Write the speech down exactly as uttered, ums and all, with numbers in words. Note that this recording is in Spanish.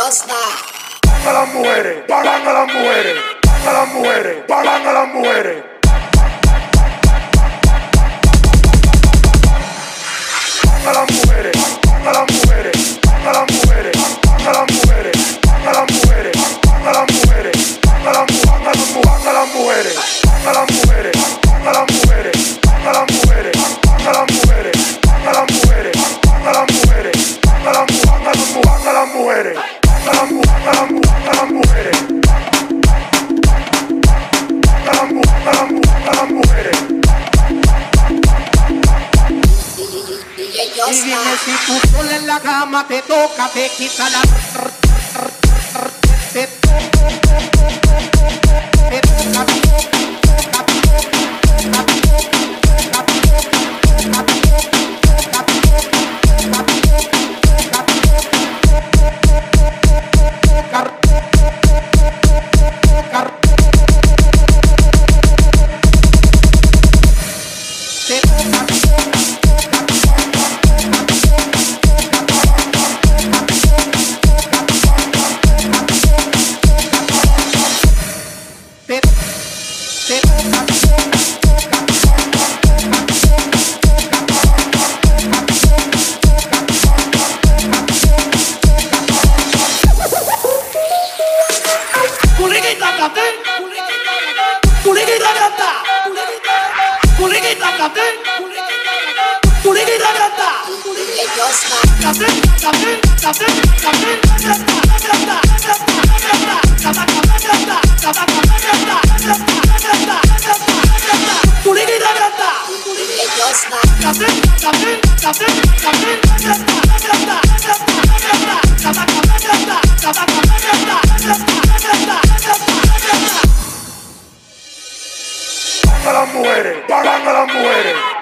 Ellos no. Van a las mujeres, van a las mujeres, van a las mujeres, van a las mujeres. Van a las mujeres, van a las mujeres, van a las mujeres, van a las mujeres, van a las mujeres, van a las mujeres, van a las van a las mujeres, van a las mujeres, van a las mujeres, van a las mujeres, van a las mujeres, van a las mujeres, van a las mujeres, van a las mujeres, van a las mujeres. A las mujeres, a las mujeres, a las mujeres. Ellos Y dime no. si tú sola en la cama te toca, te quita la... Te toca, te toca, Ellos no. Ellos no. Van a las mujeres, van a las mujeres.